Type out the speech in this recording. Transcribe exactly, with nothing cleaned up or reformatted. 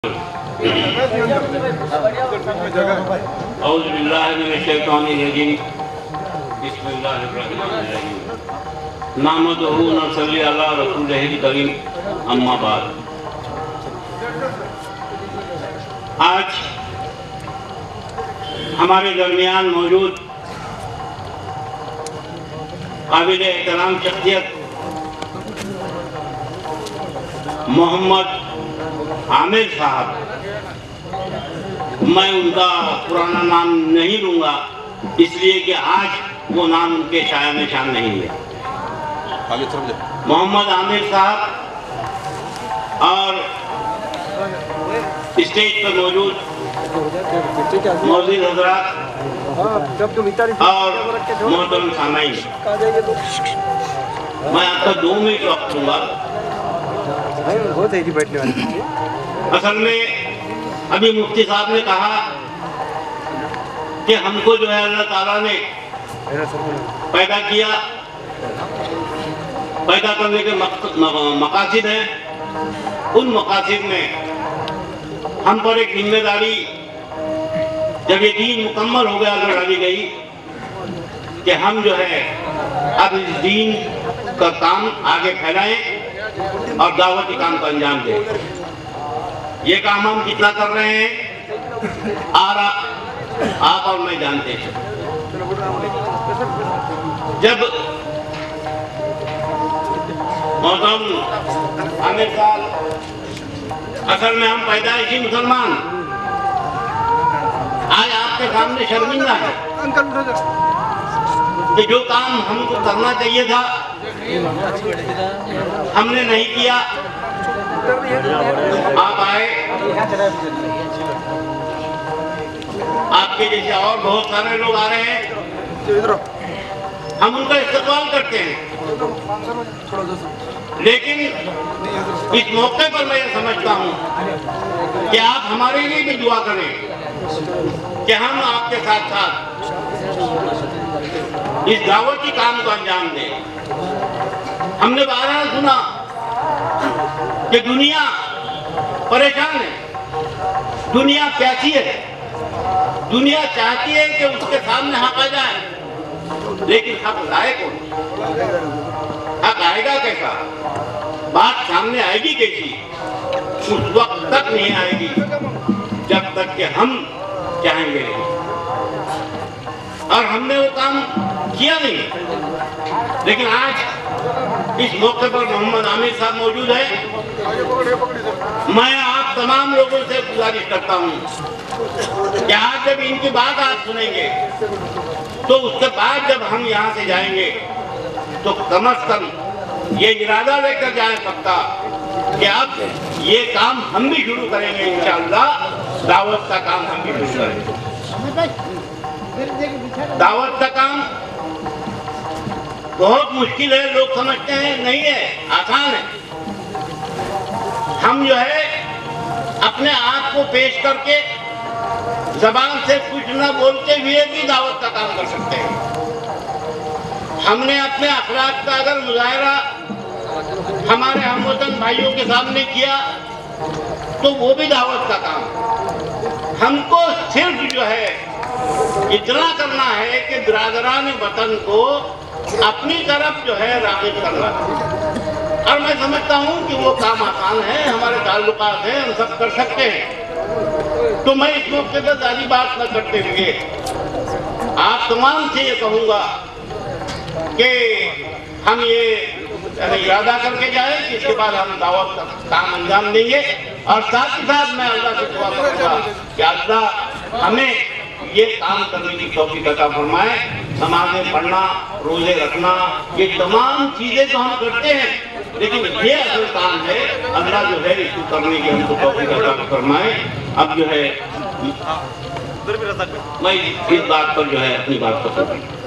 नामदहू नसल्ली अला रसूलिल करीम अम्मा बाद। आज हमारे दरमियान मौजूद काबिल एहतराम शख्सियत मोहम्मद आमिर साहब, मैं उनका पुराना नाम नहीं लूँगा इसलिए कि आज वो नाम उनके शाया में शान नहीं है। मोहम्मद आमिर साहब और स्टेज पर मौजूद मौजूद हजरात और मोहतरम सामाईन, मैं आपका दो मिनट वक्त दूंगा। असल में अभी मुफ्ती साहब ने कहा कि हमको जो है अल्लाह ताला ने पैदा किया, पैदा करने के मकासद हैं। उन मकासद में हम पर एक जिम्मेदारी जब ये दीन मुकम्मल हो गया अगर डाली गई कि हम जो है अब इस दीन का काम आगे फैलाएं और दावती काम को अंजाम दें। ये काम हम कितना कर रहे हैं और आप और मैं जानते हैं। जब मौसम आमिर साहब, असल में हम पैदाइशी मुसलमान, आज आपके सामने शर्मिंदा है कि जो काम हमको करना चाहिए था हमने नहीं किया। आप आए, आपके जैसे और बहुत सारे लोग आ रहे हैं, हम उनका इस्तेमाल करते हैं। लेकिन इस मौके पर मैं ये समझता हूँ कि आप हमारे लिए भी दुआ करें कि हम आपके साथ साथ इस दावती काम को अंजाम दें। हमने बारह सुना कि दुनिया परेशान है, दुनिया प्यासी है, दुनिया चाहती है कि उसके सामने हक आ जाए, लेकिन हक लाए कौन? हक आएगा कैसा? बात सामने आएगी कैसी? उस वक्त तक नहीं आएगी जब तक कि हम चाहेंगे नहीं। और हमने वो काम किया नहीं। लेकिन आज इस मौके पर मोहम्मद आमिर साहब मौजूद है। मैं आप तमाम लोगों से गुजारिश करता हूँ कि आज जब इनकी बात आप सुनेंगे तो उसके बाद जब हम यहाँ से जाएंगे तो कम अज कम ये इरादा लेकर जाए पक्का कि अब ये काम हम भी शुरू करेंगे। इंशाअल्लाह दावत का काम हम भी शुरू करेंगे। दावत का काम बहुत मुश्किल है, लोग समझते हैं, नहीं है, आसान है। हम जो है अपने आप को पेश करके जबान से कुछ न बोलते हुए भी दावत का काम कर सकते हैं। हमने अपने अखलाक का अगर मुजाहरा हमारे हमवतन भाइयों के सामने किया तो वो भी दावत का काम। हमको सिर्फ जो है इतना करना है कि बिरादरान वतन को अपनी तरफ जो है राग़िब करना है। और मैं समझता हूँ कि वो काम आसान है, हमारे ताल्लुकात हैं, हम सब कर सकते हैं। तो मैं इस मौके पर ज़्यादा बात न करते हुए आप तमाम से ये कहूँगा कि हम ये इरादा करके जाए कि इसके बाद हम दावत का काम अंजाम देंगे। और साथ ही साथ मैं अल्लाह से दुआ करूँगा कि अल्लाह हमें ये काम करने की तौफीक अता फरमाए। नमाज़ें पढ़ना, रोजे रखना, ये तमाम चीज़ें तो हम करते हैं, लेकिन ये असल काम है अल्लाह जो है इसको करने की हमको तौफीक अता फरमाए। अब जो है मैं इस बात पर जो है अपनी बात को